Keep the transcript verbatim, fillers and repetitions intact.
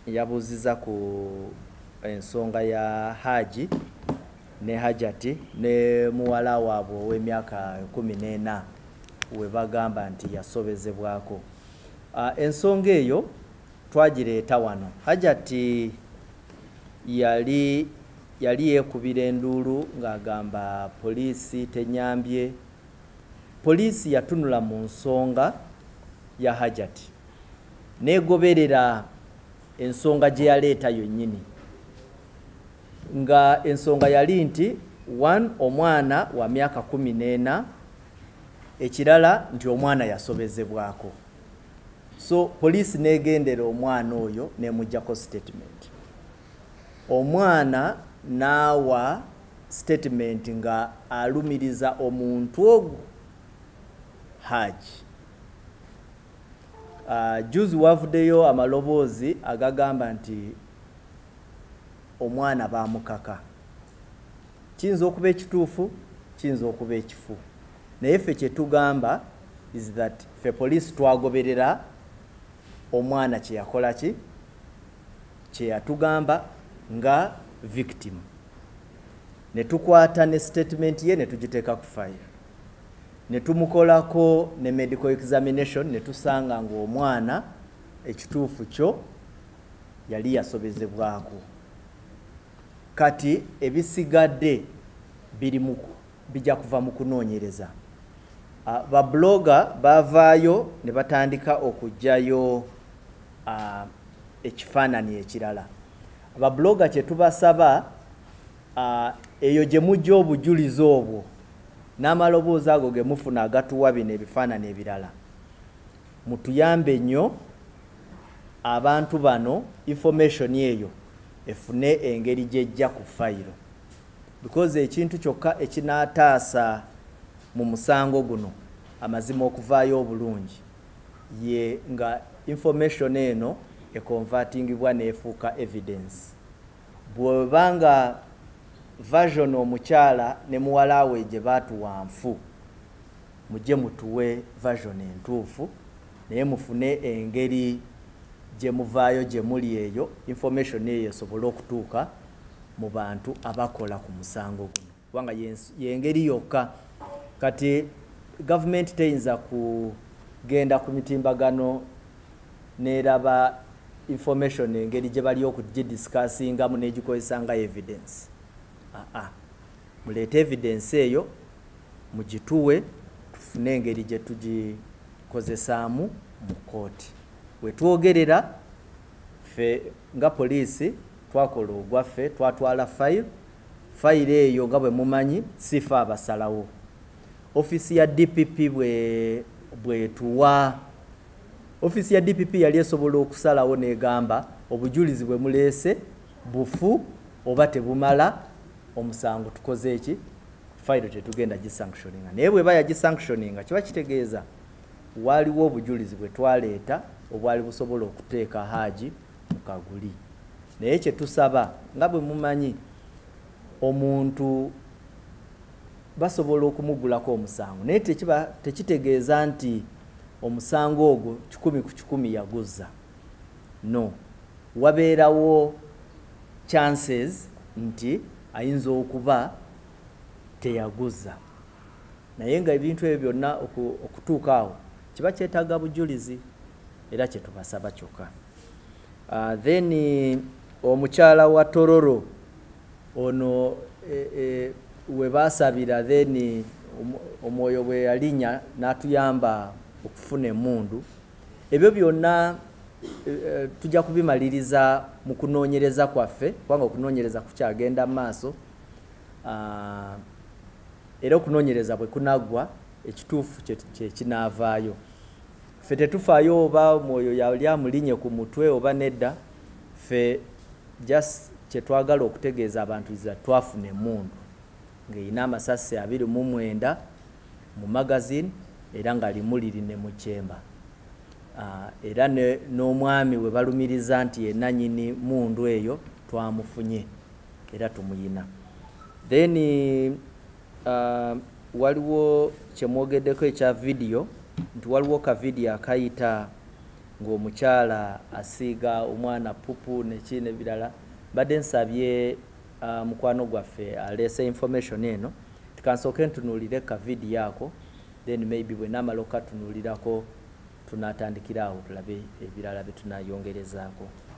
yabuziza ku ensonga ya Haji ne Hajjati ne muwala waabwe ow'emyaka kumi n'ena we bagamba nti yasobezebwako. Uh, ensonga eyo twagireeta wano. Hajjati yali yali yeekubira enduulu ng'agamba poliisi tenyambye. Poliisi yatunula mu nsonga ya Hajjati negoberera ensonga gye yaleeta yonnyini, nga ensonga yali nti one omwana wa myaka kumi n'ena, ekirala nti omwana yasobezebwako. So poliisi negendera omwana oyo nemujjako statement. Omwana naawa statement nga alumiriza omuntu ogwo Haji. Uh, juzi wavuddeyo amaloboozi agagamba nti omwana bamukaka. Kiyinza okuba ekituufu, kiyinza okuba ekifu. Naye ffe kye tugamba is that ffe poliisi twagoberera omwana kye yakola ki, kye yatugamba nga victim. Ne tukwata ne statement ye ne tugiteeka ku file. Ne tumukolako ne medical examination ne tusanga ng'omwana ekituufu kyo yali yasobezebwako. Kati ebisigadde biri mu bijja kuva mu kunoonyereza. Uh, ba blogger bavaayo ne batandika okujjayo uh, ekifaananyi ekirala. Ba blogger kye tubasaba uh, eyo gye mujja obujulizi obwo n'amaloboozi ago ge mufuna agatuwa bino ebifaananyi ebirala, mutuyambe nnyo abantu bano information eyo efune engeri gyejja ku fayiro, because ekintu kyokka ekinaataasa mu musango guno amazima okuvaayo obulungi ye nga information eno ekonvertingibwa neefuuka evidence. Bw'obanga version omukyala ne muwala we gye baatuwa nfu, mujje mutuwe version entuufu naye mufune engeri gye muvaayo gye muli eyo information eyo esobole okutuuka mu bantu abakola ku musango guno, kubanga yengeri yokka. Kati government teyinza kugenda ku mitimbagano neraba information engeri gye bali okugidiscussingamu negikozesa nga evidence. Ah, ah. Muleete evidence eyo mugituwe tufune engeri gye tugikozesaamu mu kooti. We twogerera ffe nga poliisi twakola ogwaffe, twatwala file file eyo nga bwe mumanyi sifa abasalawo. Office ya D P P bwe bwetuwa Office ya D P P yali esobola okusalawo negamba obujulizi bwe muleese bufu oba tebumala omusango tukoze eki file tetugenda gisanctioninga. Naye bwe baya gisanctioninga kiba kitegeeza waliwo obujulizi bwe twaleeta obwali busobola okuteeka Haji mu kaguli. Naye kye tusaba nga bwe mumanyi omuntu basobola okumugulako omusango naye tekiba tekitegeeza nti omusango ogwo kikumi ku kikumi yaguzza. No, wabeerawo chances nti ayinza okuba teyaguzza, naye nga ebintu ebyo byonna okutuuka awo kiba kyetaaga bujulizi era kye tubasaba kyokka. Uh, then omukyala wa Tororo ono e, e, we basabira then omwoyo bwe yalinya n'atuyamba okufuna emundu. Ebyo byonna e, tujja kubimaliriza mu kunoonyereza kwaffe, kubanga okunoonyereza kukyagenda maaso. Uh, era okunoonyereza bwe kunaggwa ekituufu kye kinaavaayo. Ffe tetufaayo oba omwoyo yali amulinye ku mutwe oba nedda. Ffe just kye twagala okutegeeza abantu iza twafuna emundu ng'erina amasasi abiri mu mwenda mu magazine era nga limuliri ne mu kyemba. Uh, era n'omwami we balumiriza nti ye nannyini mundu eyo twamufunye era tumuyina. Then uh, waliwo kye mwogeddeko ekya video nti waliwo ka video akayita ng'omukyala asiiga omwana pupu nekine birala badde nsabye uh, mukwano gwaffe alese information eno tikansooke ntunuulire ka video ako then maybe bwe naamala okatunuulirako tunatandikira awo tulabe ebirala bye tunayongerezaako.